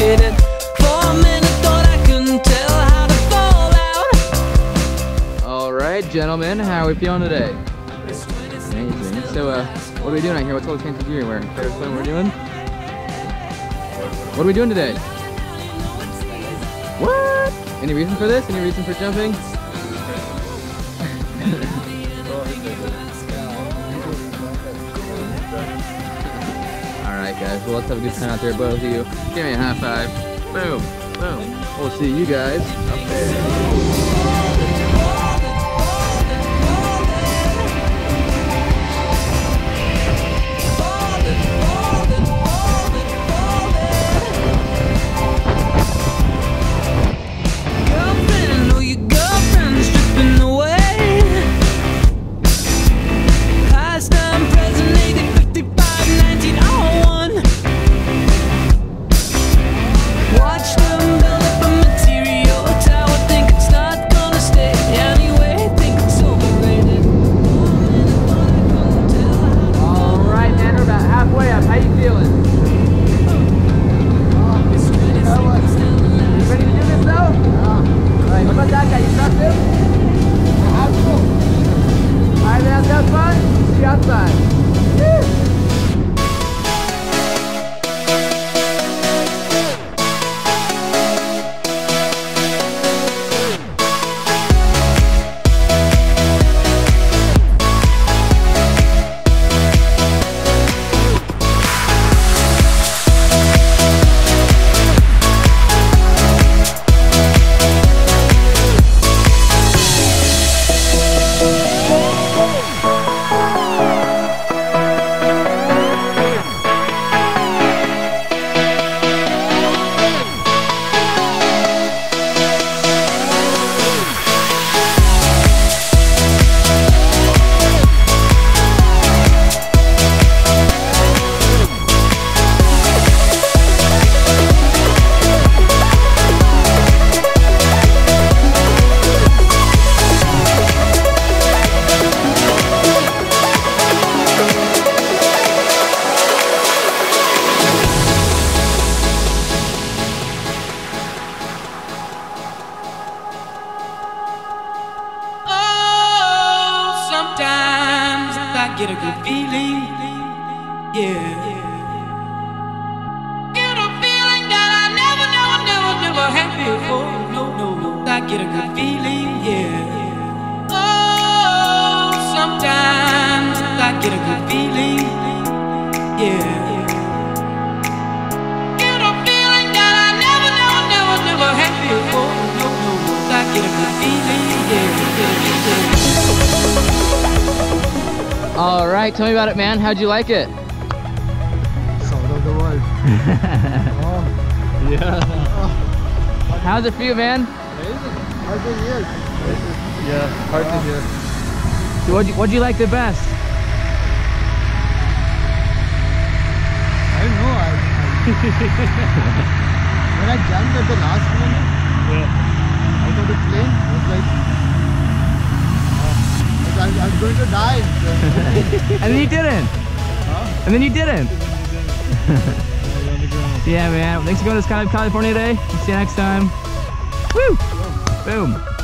waited. For a minute thought I couldn't tell how to fall out. All right, gentlemen, how are we feeling today? Amazing. So, what are we doing out here? What's all the fancy gear you're wearing? Can I explain what we're doing? What are we doing today? What? Any reason for this? Any reason for jumping? Alright guys, well let's have a good time out there, both of you. Give me a high five. Boom, boom. We'll see you guys up there. Get a good feeling, yeah. Get a feeling that I never had before. No, I get a good feeling, yeah. Oh, sometimes I get a good feeling, yeah. Get a feeling that I never had before. No, I get a good feeling, yeah. All right, tell me about it, man. How'd you like it? Sound of the world. Oh. Yeah. How's it feel, man? Amazing. Hard to hear. Yeah, hard to hear. So what'd you like the best? I don't know. When I jumped at the last moment, out of the plane, I was like, I'm going to die. And then you didn't. Huh? And then you didn't. Yeah, man. Thanks for going to Skydive California today. See you next time. Woo! Boom.